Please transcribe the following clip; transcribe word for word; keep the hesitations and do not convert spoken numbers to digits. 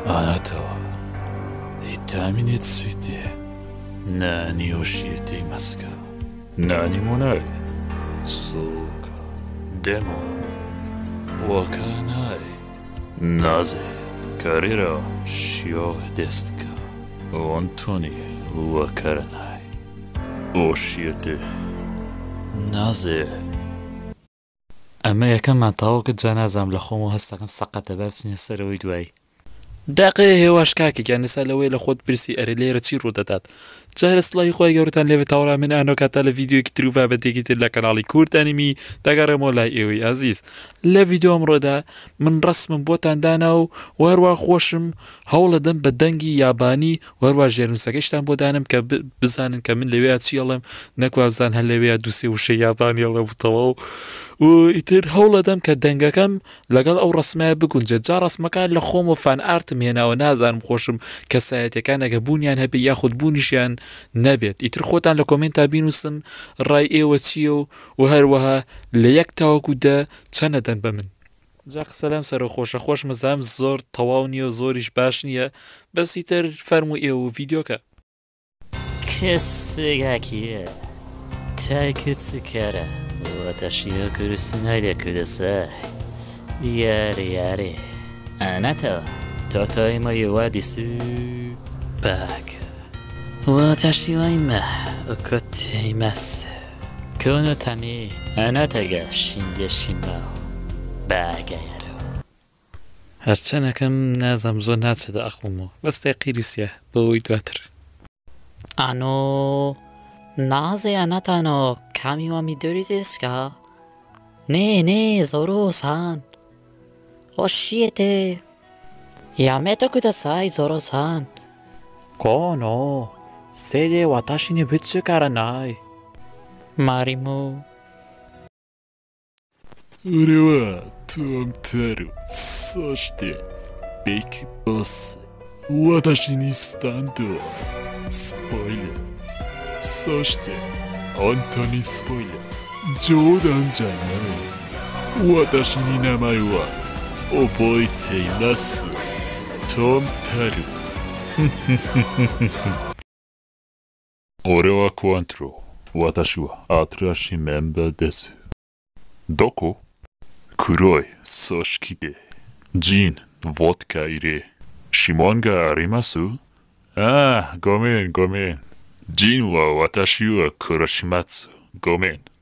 あなたは痛みについて何を教えていますか？何もない。そうか。でもわからない。なぜ彼らは幸せですか？本当にわからない。教えて。なぜ ئەمە یەکەممان تەواو کرد جا نازانم لە خۆمەوە هەستەکەم سەقەتە با بچینە سەرەوەی دوایی. داقەیە هێواش کاکێکیان لەسا لەوەی لە خۆت پرسی ئەرە لێرە چی ڕوودەدات. جا لە سڵی خۆی گەورتان لێوێت تاوەڕا من ئانۆ کاتا لە ڤیدیۆکی تر و بابەتێکی تر لە کەناڵی کورتانیمی دەگەڕێمەوە لای ئێوەی ئازیز. لە ڤیدیۆ ئەمڕۆدا من ڕسمم بۆتان دانا و وەروە خۆشم هەوڵەدەم بە دەنگی یابانی وەروە ژێرنووسەکەشتان بۆ دانم کە بزانن کە من لەوەیە چی ئەڵێم نەکوا بزان هەر لەوەیە دووسێ وشە یابانی ئەڵێ بووتەوە و ئیتر هەوڵەدەم کە دەنگەکەم لەگەڵ ئەو ڕسمایە بگونجێت. جا ڕسمەکان لە خۆم و فان ئارتم هێناوە نازانم خۆشم کەسایەتەکان ئەگە بوونیان هەبێ یاخود بوونیشیان نەبێت. ئیتر خۆتان لە کۆمنتا بینووسن ڕای ئێوە چییە و و هەروەها لە یەک تاوەکو دە چەندەدەن بە من. جا قسەلام سەرۆ خۆشە خۆش مەزام زۆر تەواو نییە و زۆریش باش نییە بەس ئیتر فەرموو ئێوە ڤیدیۆکە کەسێکاکیە تاکتکارە وەتەشیە کوردستانی لە کوردستان یارێ یارێ ئەنەتەوە تۆتۆیمە یوادی سو باکە وەتەشیوایمە ئۆکۆتەیمەس کۆنۆتەمی ئەنەتەگە شیندێشیمە باگەیەرەوە هەرچەنەکەم نازەم زۆر ناچێتە ئەقڵمەوە بەستای قیروسیە بەوەی دواتر. ئانۆ نازێ ئەنەتانۆ کامیوە میدۆری دیسکە نێ نێ زۆرۆسان ئۆشیێتێ یامێتە کودەسای زۆرۆسان کۆنۆ سێدێ واتاشینێ بچکارە نای ماریمۆ ورێوە تۆم تەر و سۆشتێ بێکی بۆس واتاشینی ستاندۆ سپۆیلە سۆشتێ ئۆنتۆنی سپۆیلە جۆدان جانای واتاشینی نامایوە ئۆبۆی تەیمەس تۆم تەر俺はクワントロ。私は新しいメンバーです。どこ？黒い組織でジン、ウォッカ入れ、指紋があります？ああ、ごめんごめん。ジンは私を殺します。ごめん。